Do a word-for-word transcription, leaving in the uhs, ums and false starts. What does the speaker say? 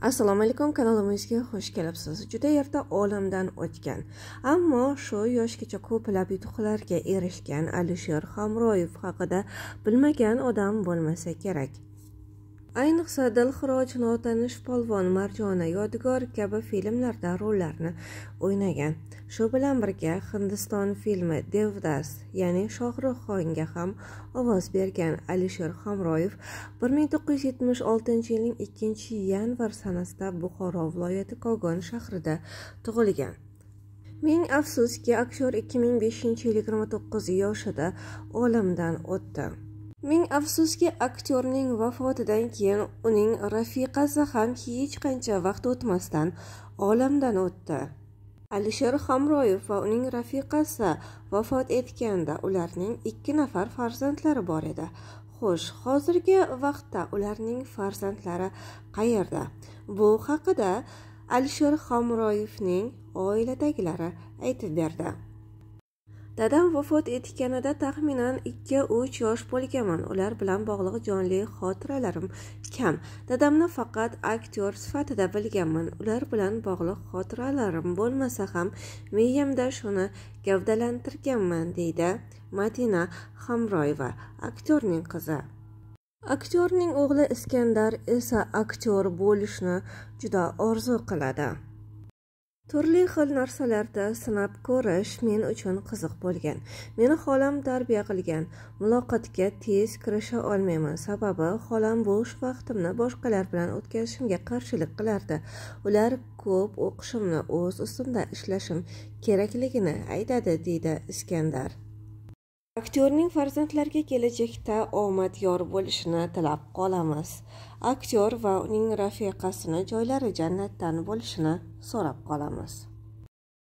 Assalomu alaykum, kanalimizga xush kelibsiz. Juda erta olamdan o'tgan, ammo shu yoshgacha ko'plab yutuqlarga erishgan Alisher Hamroyev haqida bilmagan odam bo'lmasa kerak. Ayniqsa Dilxiroj notanish polvon Marjona Yodgor kabi filmlarda rollarni o'ynagan. Shu bilan birga Hindiston filmi Devdas, ya'ni Shohrux Xonga ham ovoz bergan Alisher Hamroyev bir ming to'qqiz yuz yetmish oltinchi yilning ikkinchi yanvar sanasida Buxoro viloyati Kogon shahrida tug'ilgan. Ming afsuski, aktyor ikki ming beshinchi yil yigirma to'qqiz yoshida olamdan o'tdi. Ming afsuski, aktyorning vafotidan keyin uning rafiqasi ham hech qancha vaqt o'tmasdan olamdan o'tdi. Alisher Hamroyev va uning rafiqasi vafot etganda ularning ikki nafar farzandlari bor edi. Xo'sh, hozirgi vaqtda ularning farzandlari qayerda? Bu haqida Alisher Hamroyevning oiladagilari aytib berdi. Dadam vafot etganida taxminan ikki uch yosh bo'lganman. Ular bilan bog'liq jonli xotiralarim kam. Dadamni faqat aktyor sifatida bilganman. Ular bilan bog'liq xotiralarim bo'lmasa ham miyamda shuni gavdalantirganman, deydi Madina Hamroyeva, aktyorning qizi. Aktyorning o'g'li Iskandar esa aktyor bo'lishni juda orzu qiladi. Turli xil narsalarda sinab ko'rish men uchun qiziq bo'lgan. Meni xolam tarbiya qilgan. Muloqotga tez kirisha olmayman, sababi xolam bo'sh vaqtimni boshqalar bilan o'tkazishimga qarshilik qilardi. Ular ko'p o'qishimni, o'z ustimda ishlashim kerakligini aytadi, deydi Iskandar. Aktyorning farzandlarga kelajakda omad yor bo'lishini tilab qolamiz. Aktyor va uning rafiqasini joylari jannatdan bo'lishini so'rab qolamiz.